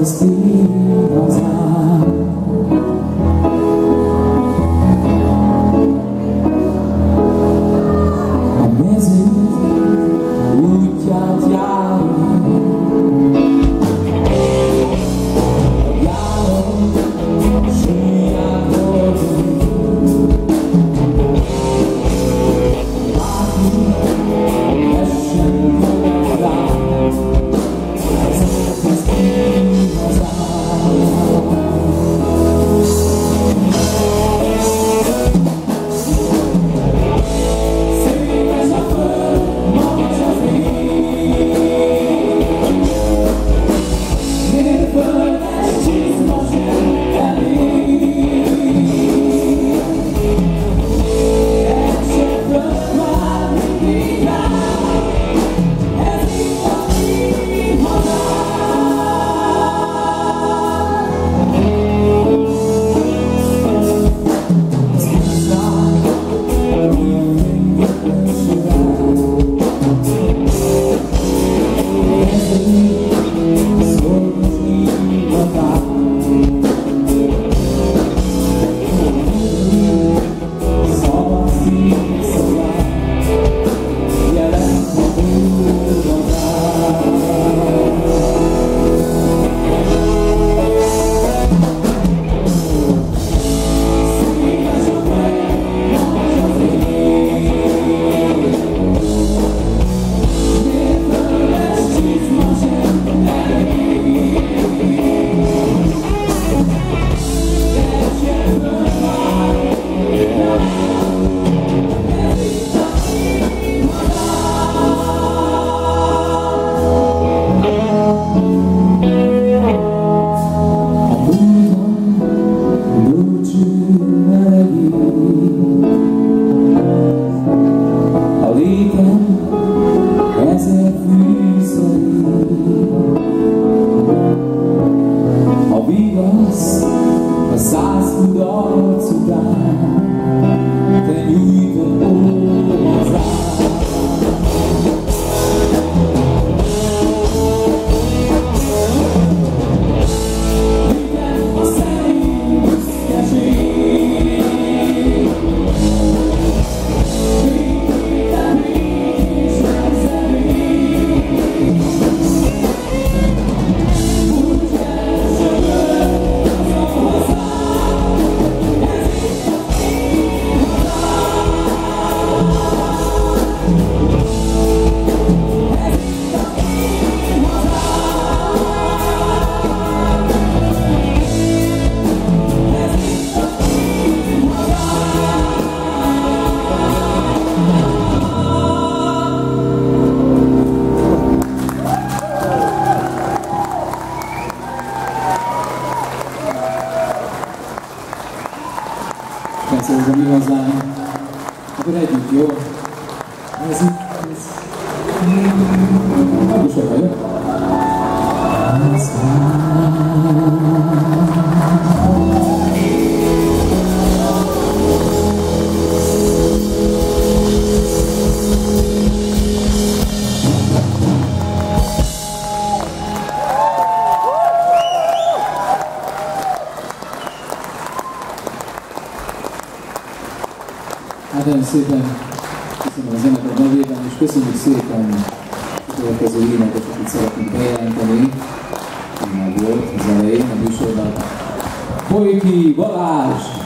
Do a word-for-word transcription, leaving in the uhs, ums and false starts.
Közti hazám. A mező útját járni, járom súlyát hordani, látni essen magad rám, ez a Közti hazám. A száz kudarc után te nyújtod hozzám. Igen, a személy büszkeség, minden mégis megzemély. Úgy keresel persze ez a mi hazánk, akkor együtt, jó? Ez itt, ez... Akkor sokkal, jó? Hát nagyon szépen köszönöm a zenekar nevében, és köszönjük szépen a következő éneket, akit szeretnénk bejelenteni. Már volt az elején a műsorban. Folyki Balázs!